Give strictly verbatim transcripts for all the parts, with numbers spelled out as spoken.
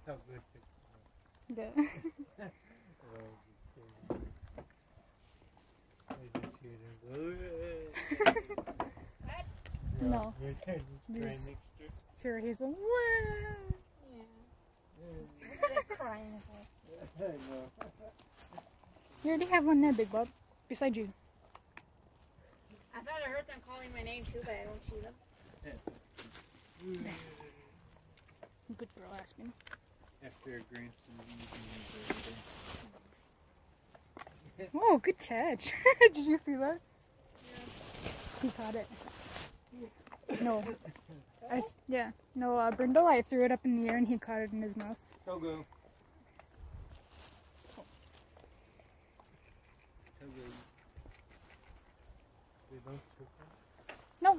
How good to Good. oh, I just hear them go. No. Your turn. Just try Just- next to Pure hazel. Wow. Yeah. They're crying. I know. You already have one there, Big Bob. Beside you. I thought I heard them calling my name too, but I don't see them. Good girl, Aspen. After your grandson leaving the Oh, good catch. Did you see that? Yeah. He caught it. No. I, s- yeah. No, uh, Brindle, I threw it up in the air and he caught it in his mouth. Togo. Togo. They don't choke him? No.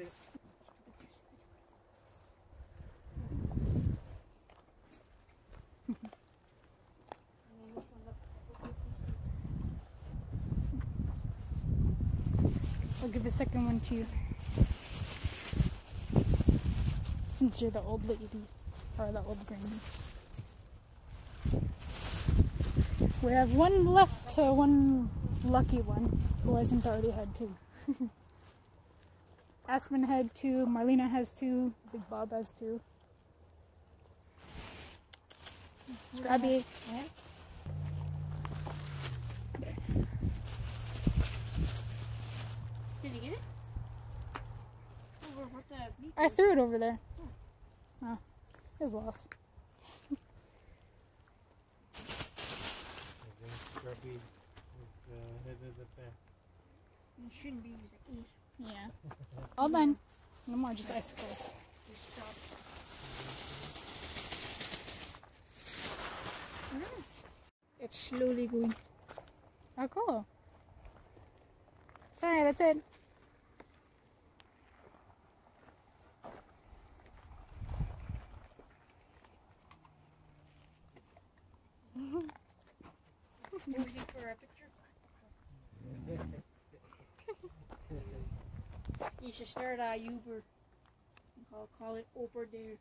I'll give a second one to you. Since you're the old lady. Or the old granny. We have one left, uh, one lucky one who hasn't already had two. Aspen had two, Marlena has two, Big Bob has two. Scrabby. Yeah. Did you get it? Over what the beak I is? threw it over there. Oh, it was lost. And then Scrubby with the head of the pack. You shouldn't be using E. Yeah. All done. No more, just icicles. Just stop. It's slowly going. Oh, cool. Sorry, that's it. You're waiting for a picture? You should start a Uber. Call, call it Uber there.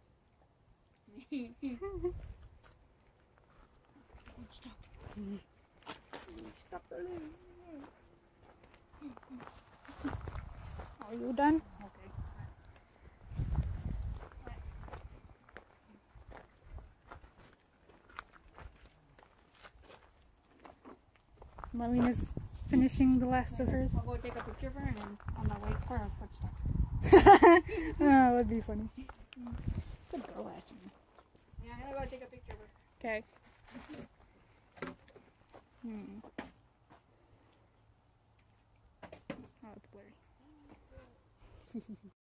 Stop. Stop the balloon. Are you done? Okay. Marlena's finishing the last of hers. I'll go take a picture of her and then on the way for her put stuff. Oh, that'd be funny. Good girl, Aspen. Yeah, I'm gonna go take a picture of her. Okay. Hmm. Oh, it's blurry.